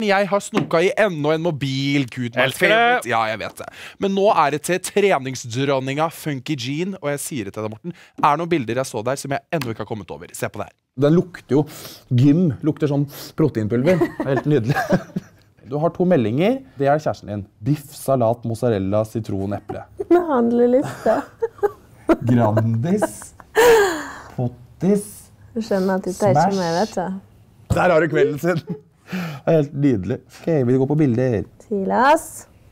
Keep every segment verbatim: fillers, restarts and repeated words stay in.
Jeg har snoka i enda en mobil. Gud, Elsker det. Ja, jeg vet det. Men nå er det til treningsdronninga Funky Jean, og jeg sier det til deg, Morten. Er noen bilder jeg så der som jeg enda ikke har kommet over. Se på det her. Den lukter jo gym. Lukter sånn proteinpulver. Det er helt nydelig. Du har to meldinger. Det er kjæresten din. Biff, salat, mozzarella, sitron, eple. Med handleliste. Grandis. Pottis. Du skjønner at dette er ikke meg, vet du. Der har du kvelden sin. Det er helt nydelig. Ok, vil du gå på bilder? Silas.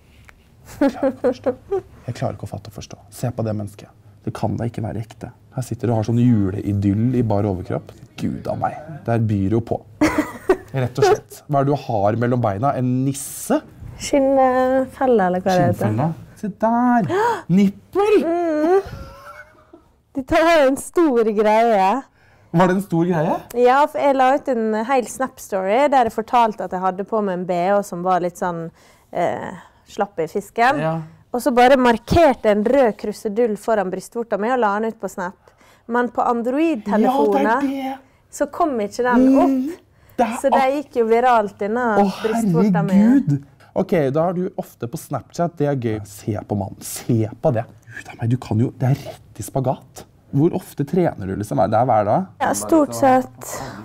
Jeg klarer ikke å fatte og forstå. Se på det mennesket. Det kan da ikke være ekte. Her sitter du og har sånn juleidyll i bar overkropp. Gud av meg. Der byr jo på. Rett og slett. Hva er det du har mellom beina? En nisse? Skinnfelle, eller hva det heter. Skinnfelle. Se der. Nippel. Mm. Dette er en stor greie. Var det en stor greie? Ja, for jeg la ut en hel Snap-story der jeg fortalte at jeg hadde på meg en B H som var litt sånn eh, slapp i fisken. Ja. Og så bare markerte en rød krusedull foran brystvorta mi og la den ut på Snap. Men på Android-telefoner ja, så kom ikke den opp. Mm, så det gikk jo viralt denne Å, brystvorta mi. herregud! Ok, da er du ofte på Snapchat. Det er gøy. Se på mannen. Se på det. Gud av meg, du kan jo... Det er rett i spagat. Hvor ofte trener du liksom? Det er hver dag? Ja, stort sett.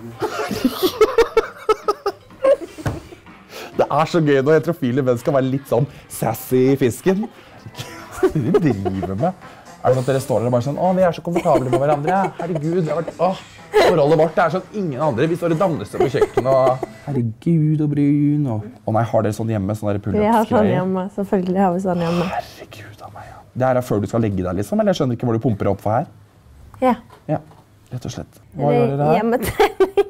Det er så gøy når heterofile menn skal være litt sånn sassy i fisken. Hva er det du driver med? Er det sånn at dere står der og bare sånn, å, vi er så komfortable med hverandre. Herregud, det har vært, åh, forholdet vårt. Det er sånn ingen andre. Vi står og danser på kjøkken og... Herregud og brun og... Å nei, har dere sånn hjemme, sånn der pull-ups-greier? Vi har sånn hjemme, selvfølgelig har vi sånn hjemme. Herregud av meg, ja. Det her er før du skal legge deg liksom, eller jeg skjønner ikke hvor du pumper opp for her. Ja. Ja, rett og slett. Hva gjør dere her? Hjemmetrening.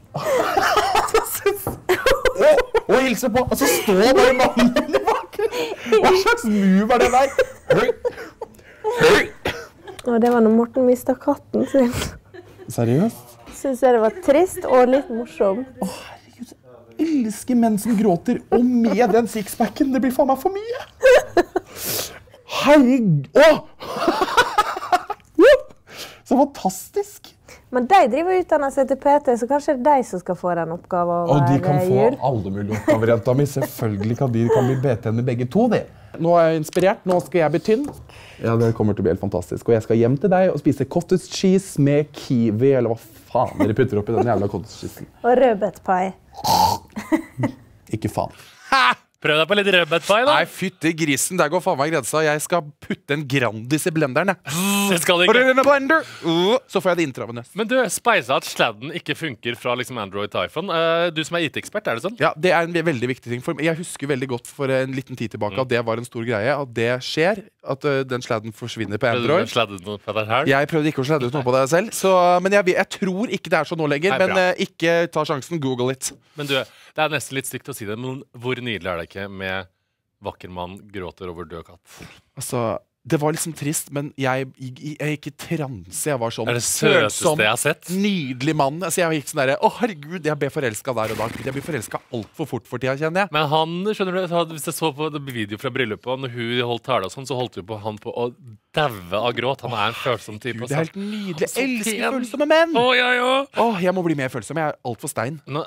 Og hilse på, og så står bare mannen din i bakgrunnen. Hva slags move er det der? Høy. Høy. Og det var når Morten mistet katten sin. Seriøst? Synes jeg det var trist og litt morsomt. Å, herregud. Jeg elsker menn som gråter, og med den sixpacken, det blir faen meg for mye. Herregud. Åh! Så fantastisk. Men de driver utdannet seg til P T, så kanskje det er de som skal få den oppgaven å Og de kan være få jul. alle mulige oppgaver, jenta mi. Selvfølgelig kan de kan bli B T med begge to, det. Nå er jeg inspirert, nå skal jeg bli tynn. Ja, det kommer til å bli helt fantastisk. Og jeg skal hjem til deg og spise cottage cheese med kiwi, eller hva faen dere putter opp i den jævla cottage cheesen. Og rødbetpai. Ikke faen. Prøv deg på litt rødbetpai, da. Nei, fytte grisen, der går faen meg grensa. Jeg skal putte en Grandis i blenderen, jeg. Det skal det ikke. Blender. Uh, så får jeg det intravenøst. Men du, speisa at sladden ikke funker fra liksom Android til iPhone. Uh, du som er I T-ekspert, er det sånn? Ja, det er en veldig viktig ting. For jeg husker veldig godt for en liten tid tilbake at det var en stor greie. At det skjer, at uh, den sladden forsvinner på Android. Sladden på deg her? Jeg prøvde ikke å sladde ut noe på deg selv, så, men jeg, jeg tror ikke det er sånn nå lenger. Nei, men uh, ikke ta sjansen, Google it. Men du, det er nesten litt stygt å si det, men hvor nydelig er det ikke med vakker mann gråter over død katt? Altså, det var liksom trist, men jeg, jeg, jeg gikk i transe. Jeg var sånn Er det søteste jeg har sett? Nydelig mann. Altså, jeg gikk sånn der, å herregud, jeg ble forelsket der og da. Jeg blir forelsket alt for fort for tida, kjenner jeg. Men han, skjønner du, hvis jeg så på video fra bryllupet, og når hun holdt tale og sånn, så holdt hun på han på å daue av gråt. Han er en følsom type. Det er helt nydelig. Så Jeg elsker pen. følsomme menn. Å, ja, ja. Åh, jeg må bli mer følsom. Jeg er alt for stein. Nå...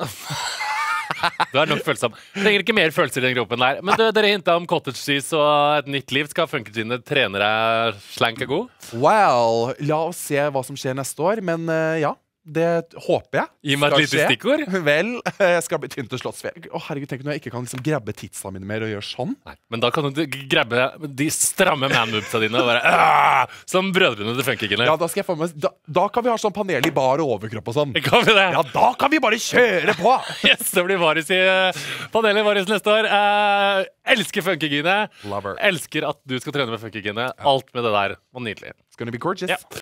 Du er nok følsom. Trenger ikke mer følelser i den gropen der. Men du, dere hintet om cottage cheese og et nytt liv. Skal Funky-Gine trene deg slank og god? Well, la oss se hva som skjer neste år. Men uh, ja, det håper jeg. Gi meg et skal lite skje. stikkord. Vel, jeg skal bli tynt og slåssfjell. Å herregud, tenk når jeg ikke kan liksom grabbe tidsene mine mer og gjøre sånn. Nei, men da kan du grabbe de stramme man-moobsa dine og bare «Åh!» som brødrene til Funky-Gine. Ja, da skal jeg få med da, da kan vi ha sånn panel i bar og overkropp og sånn. Kan vi det? Ja, da kan vi bare kjøre på. Yes, det blir Varis i uh, panelet Varis neste år. Uh, elsker Funky-Gine. Lover. Elsker at du skal trene med Funky-Gine. Alt med det der var nydelig. It's gonna be gorgeous. Ja.